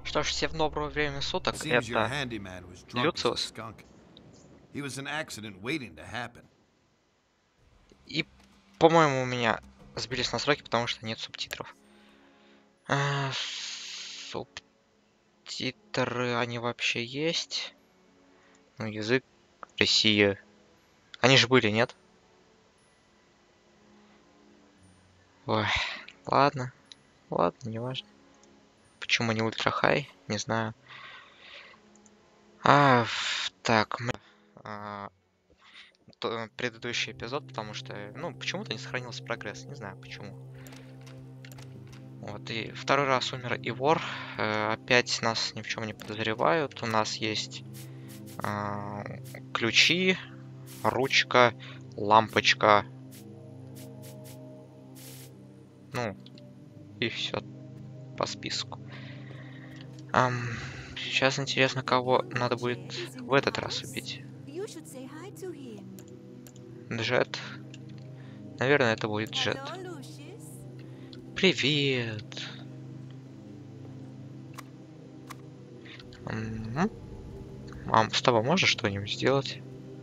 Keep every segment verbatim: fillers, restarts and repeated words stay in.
Что ж, всем доброго времени суток, Seems your это handyman was drunk as a Люциус. skunk. He was an accident waiting to happen. И, по-моему, у меня сбились настройки, потому что нет субтитров. А, субтитры, они вообще есть? Ну, язык, Россия. Они же были, нет? Ой, ладно. Ладно, не важно. Почему не ультра хай? Не знаю. А, так, мы... а, то, предыдущий эпизод, потому что, ну, почему-то не сохранился прогресс. Не знаю, почему. Вот, и второй раз умер и вор. Э, опять нас ни в чем не подозревают. У нас есть э, ключи, ручка, лампочка. Ну, и все по списку. Ам, сейчас интересно, кого надо будет в этот раз убить. Джет. Наверное, это будет Джет. Привет. М-м. Мам, с тобой можно что-нибудь сделать?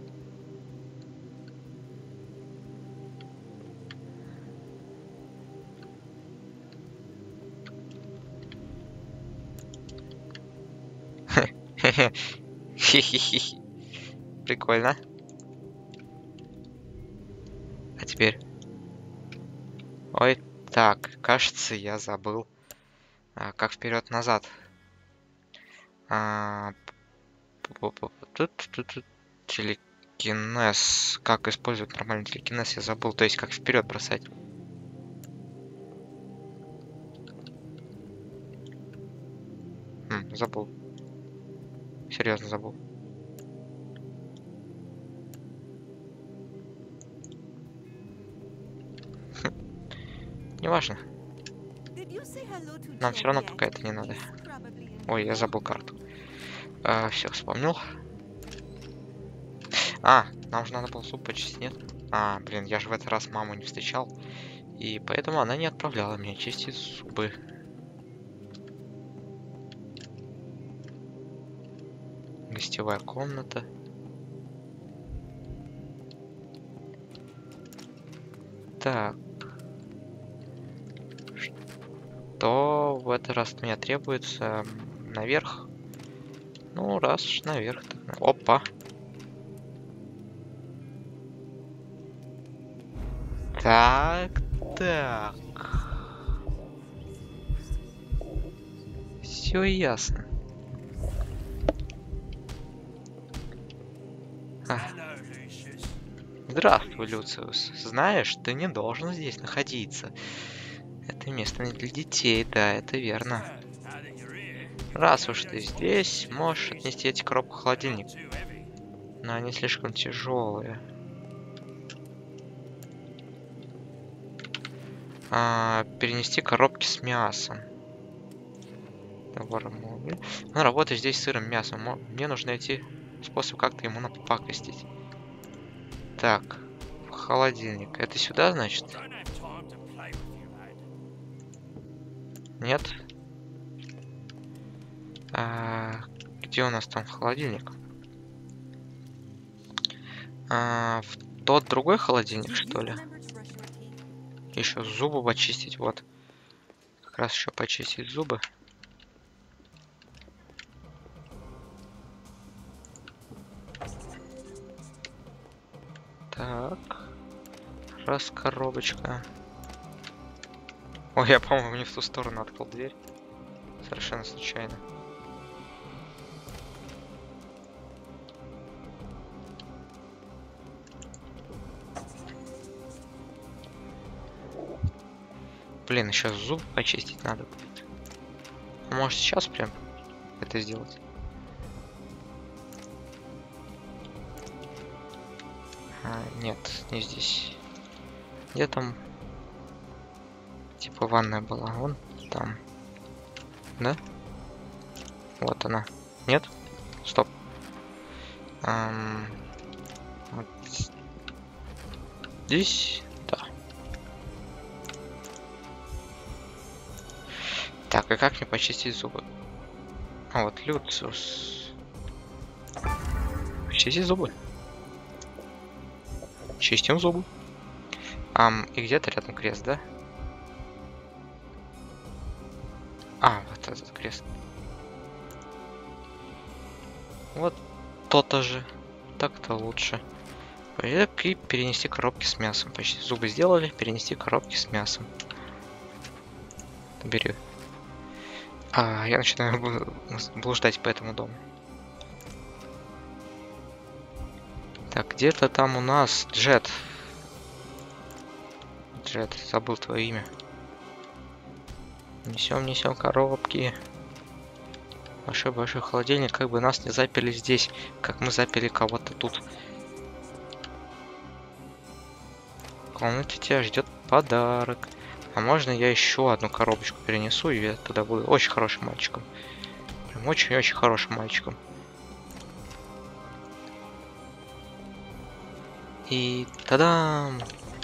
Хи-хи-хи. Прикольно. А теперь... Ой, так, кажется, я забыл. А, как вперед-назад. А, телекинез. Как использовать нормальный телекинез, я забыл. То есть, как вперед бросать. Хм, забыл. Серьезно забыл. Неважно. Нам все равно пока это не надо. Ой, я забыл карту. А, все, вспомнил. А, нам же надо было зуб почистить, нет? А, блин, я же в этот раз маму не встречал. И поэтому она не отправляла меня чистить зубы. Гостевая комната. Так. Что в этот раз от меня требуется? Наверх? Ну, раз уж наверх. Так... Опа. Так, так. Все ясно. А. Здравствуй, Люциус. Знаешь, ты не должен здесь находиться. Это место не для детей, да, это верно. Раз уж ты здесь, можешь отнести эти коробки в холодильник. Но они слишком тяжелые. А, перенести коробки с мясом. Он работает здесь с сырым мясом. Мне нужно найти способ как-то ему напакостить. Так, в холодильник. Это сюда, значит? Нет? А, где у нас там холодильник? А, в тот другой холодильник, что ли? Еще зубы почистить, вот. Как раз еще почистить зубы. Так. Раз коробочка. Ой, я, по-моему, не в ту сторону открыл дверь. Совершенно случайно. Блин, еще зуб почистить надо будет. Может, сейчас прям это сделать? А, нет, не здесь. Где там? Типа ванная была. Вон там. Да? Вот она. Нет? Стоп. Эм... Вот здесь. Да. Так, и как мне почистить зубы? А вот Люциус. Чисти зубы. Чистим зубы. Ам, и где-то рядом крест, да? А, вот этот крест. Вот то-то же. Так-то лучше. И перенести коробки с мясом. Почти зубы сделали. Перенести коробки с мясом. Бери. А, я начинаю блуждать по этому дому. Так, где-то там у нас Джет. Джет, забыл твое имя. Несем, несем коробки. Большой-большой холодильник, как бы нас не заперли здесь, как мы заперли кого-то тут. В комнате тебя ждет подарок. А можно я еще одну коробочку перенесу, и я туда буду очень хорошим мальчиком. Прям очень-очень хорошим мальчиком. И та-дам!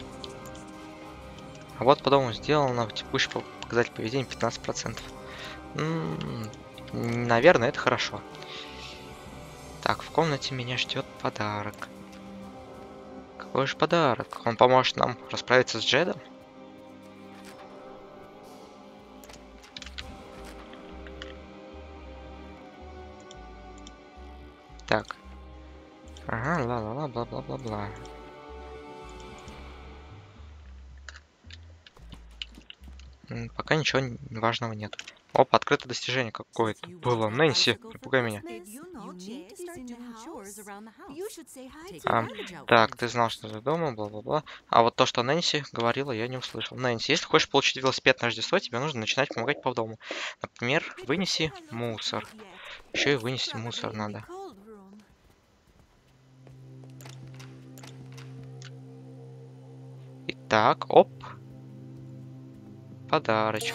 А вот по дому сделано, текущий показатель поведения пятнадцать процентов. М-м, наверное, это хорошо. Так, в комнате меня ждет подарок. Какой же подарок? Он поможет нам расправиться с Джедом? Так. Ага, ла-ла-ла, бла-бла-бла-бла. Пока ничего важного нет. Оп, открыто достижение какое-то было. Нэнси, напугай меня. А, так, ты знал, что ты дома, бла-бла-бла. А вот то, что Нэнси говорила, я не услышал. Нэнси, если хочешь получить велосипед на Рождество, тебе нужно начинать помогать по дому. Например, вынеси мусор. Еще и вынести мусор надо. Итак, оп. Подарочек.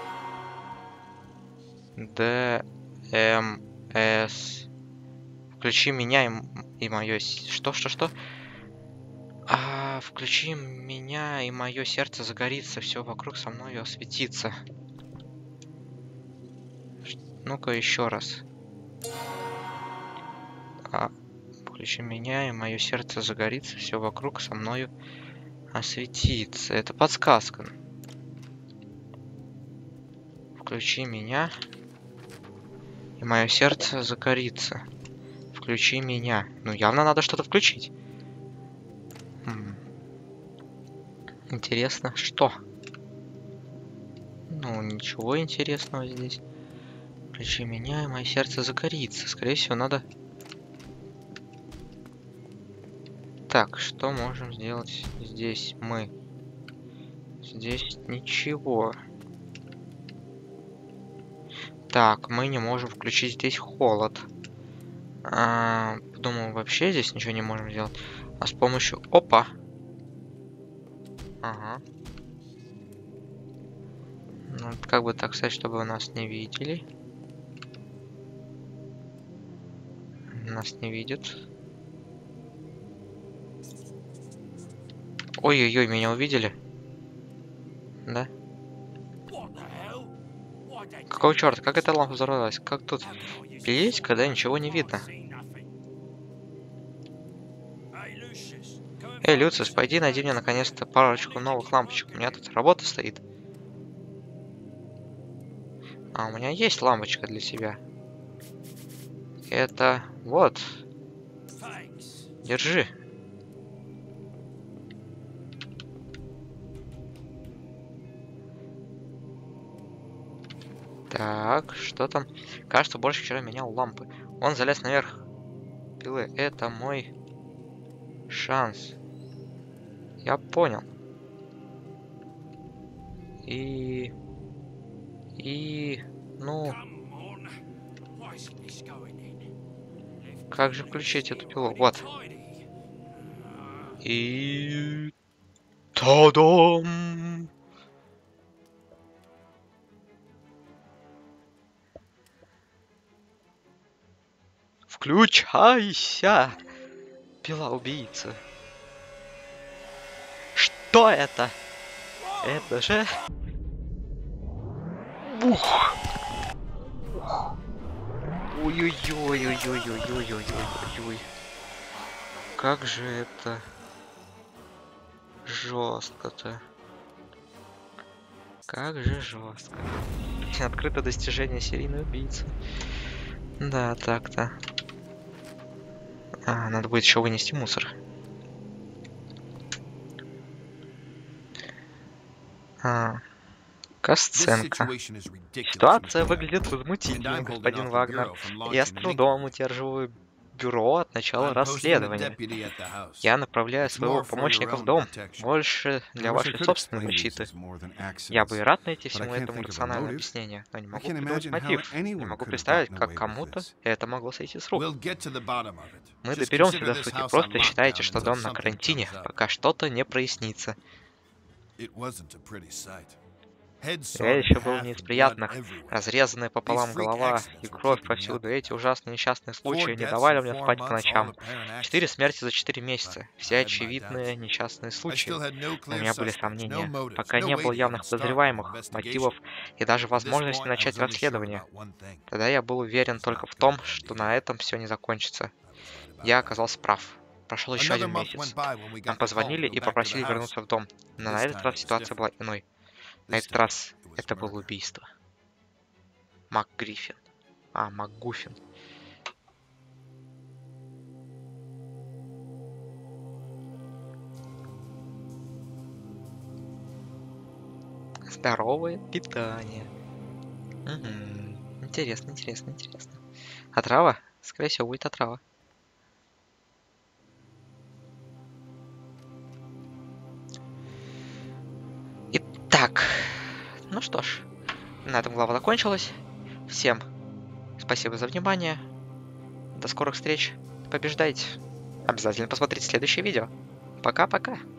Д М С. Включи меня и, и мое... Что, что, что? А, включи меня, и мое сердце загорится, все вокруг со мной осветится. Ну-ка еще раз. А, включи меня, и мое сердце загорится, все вокруг со мною осветится. Это подсказка. Включи меня, и мое сердце загорится. Включи меня. Ну, явно надо что-то включить. Хм. Интересно, что? Ну, ничего интересного здесь. Включи меня, и мое сердце загорится. Скорее всего, надо... Так, что можем сделать здесь мы? Здесь ничего. Так, мы не можем включить здесь холод. А, думаю, вообще здесь ничего не можем сделать. А с помощью... Опа! Ага. Ну, как бы так сказать, чтобы нас не видели. Нас не видят. Ой-ой-ой, меня увидели? Да? Какого черта? Как эта лампа взорвалась? Как тут пилить, когда ничего не видно? Эй, Люциус, пойди найди мне наконец-то парочку новых лампочек. У меня тут работа стоит. А у меня есть лампочка для себя. Это... Вот. Держи. Так, что там? Кажется, больше вчера менял лампы. Он залез наверх пилы. Это мой шанс. Я понял. И... И... Ну... Как же включить эту пилу? Вот. И... Та-дам! Включайся! Пила-убийца. Что это? Это же... Бух! Ой-ой-ой-ой-ой-ой-ой-ой-ой. Как же это жестко-то. Как же жестко. Открыто достижение серийной убийцы. Да, так-то. А, надо будет еще вынести мусор. А, касценка. Ситуация выглядит возмутительно, господин Вагнер. Я с трудом удерживаю бюро от начала расследования. Я направляю своего помощника в дом. Больше для вашей собственной защиты. Я бы и рад найти всему этому рациональное объяснение, но не могу придумать мотив. Не могу представить, как кому-то это могло сойти с рук. Мы доберемся до сути. Просто считайте, что дом на карантине, пока что-то не прояснится. Зрелище было не из приятных. Разрезанная пополам голова и кровь повсюду. Эти ужасные несчастные случаи не давали мне спать по ночам. Четыре смерти за четыре месяца. Все очевидные несчастные случаи. Но у меня были сомнения. Пока не было явных подозреваемых, мотивов и даже возможности начать расследование. Тогда я был уверен только в том, что на этом все не закончится. Я оказался прав. Прошел еще один месяц. Нам позвонили и попросили вернуться в дом. Но на этот раз ситуация была иной. На этот раз это было убийство. МакГриффин. А, МакГуффин. Здоровое питание. Угу. Интересно, интересно, интересно. Отрава? Скорее всего, будет отрава. Так, ну что ж, на этом глава закончилась. Всем спасибо за внимание. До скорых встреч. Побеждайте. Обязательно посмотрите следующее видео. Пока-пока.